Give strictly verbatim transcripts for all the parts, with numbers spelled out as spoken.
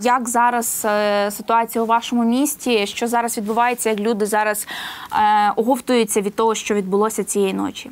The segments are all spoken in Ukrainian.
Як зараз е, ситуація у вашому місті? Що зараз відбувається, як люди зараз е, оговтуються від того, що відбулося цієї ночі?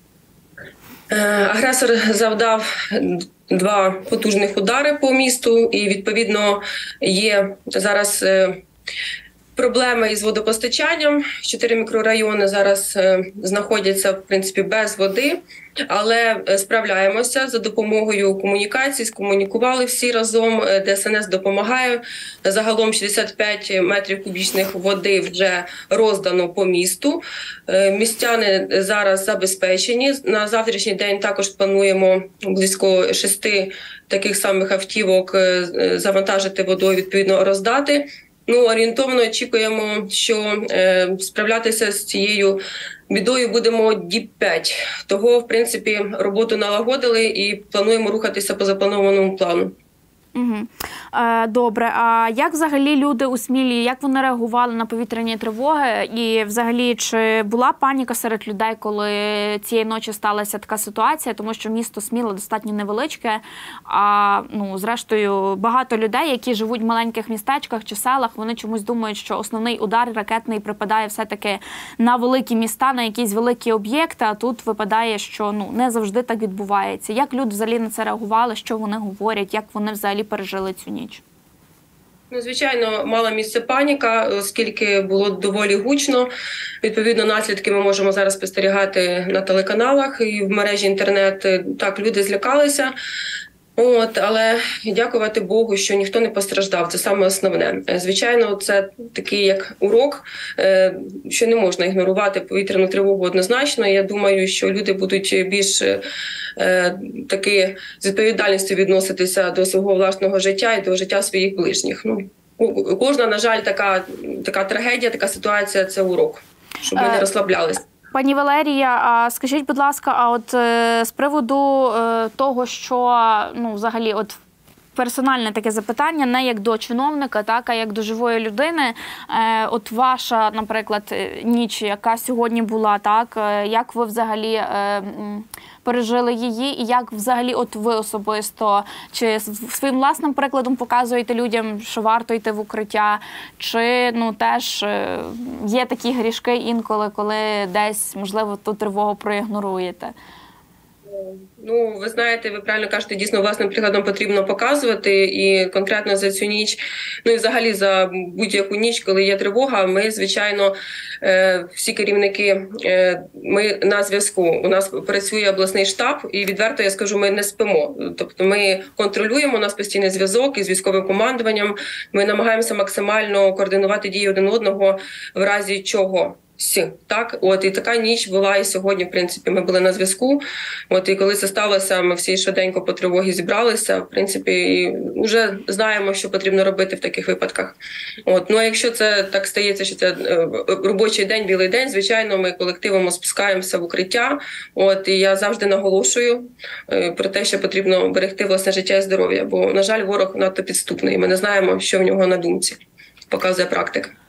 Агресор завдав два потужних удари по місту, і, відповідно, є зараз проблеми із водопостачанням. Чотири мікрорайони зараз знаходяться, в принципі, без води, але справляємося за допомогою комунікацій, скомунікували всі разом, ДСНС допомагає. Загалом шістдесят п'ять метрів кубічних води вже роздано по місту. Містяни зараз забезпечені. На завтрашній день також плануємо близько шести таких самих автівок завантажити водою, відповідно роздати. Ну, орієнтовно очікуємо, що е, справлятися з цією бідою будемо діб п'ять. Того, в принципі, роботу налагодили і плануємо рухатися по запланованому плану. Угу. Е, добре. А як взагалі люди у Смілі, як вони реагували на повітряні тривоги? І взагалі, чи була паніка серед людей, коли цієї ночі сталася така ситуація? Тому що місто Сміла достатньо невеличке, а ну, зрештою багато людей, які живуть в маленьких містечках чи селах, вони чомусь думають, що основний удар ракетний припадає все-таки на великі міста, на якісь великі об'єкти, а тут випадає, що ну, не завжди так відбувається. Як люди взагалі на це реагували, що вони говорять, як вони взагалі пережили цю ніч? Ну, звичайно, мала місце паніка, оскільки було доволі гучно. Відповідно, наслідки ми можемо зараз спостерігати на телеканалах і в мережі інтернет. Так, люди злякалися. От, але дякувати Богу, що ніхто не постраждав. Це саме основне. Звичайно, це такий як урок, що не можна ігнорувати повітряну тривогу однозначно. Я думаю, що люди будуть більш таки з відповідальністю відноситися до свого власного життя і до життя своїх ближніх. Ну, кожна, на жаль, така, така трагедія, така ситуація – це урок, щоб ми не розслаблялися. Пані Валерія, а скажіть, будь ласка, а от е, з приводу е, того, що, ну, взагалі, от персональне таке запитання, не як до чиновника, так, а як до живої людини. Е, от ваша, наприклад, ніч, яка сьогодні була, так, е, як ви взагалі е, пережили її, і як взагалі от ви особисто, чи своїм власним прикладом показуєте людям, що варто йти в укриття, чи ну теж є такі грішки інколи, коли десь, можливо, ту тривогу проігноруєте? Ну, ви знаєте, ви правильно кажете, дійсно власним прикладом потрібно показувати, і конкретно за цю ніч, ну і взагалі за будь-яку ніч, коли є тривога, ми, звичайно, всі керівники, ми на зв'язку. У нас працює обласний штаб, і відверто я скажу, ми не спимо. Тобто ми контролюємо, у нас постійний зв'язок із військовим командуванням, ми намагаємося максимально координувати дії один одного в разі чого. Так, от і така ніч була і сьогодні, в принципі, ми були на зв'язку. От і коли це сталося, ми всі швиденько по тривогі зібралися, в принципі, і вже знаємо, що потрібно робити в таких випадках. От, ну а якщо це так стається, що це робочий день, білий день, звичайно, ми колективом спускаємося в укриття. От і я завжди наголошую про те, що потрібно берегти власне життя і здоров'я, бо, на жаль, ворог надто підступний. Ми не знаємо, що в нього на думці. Показує практика.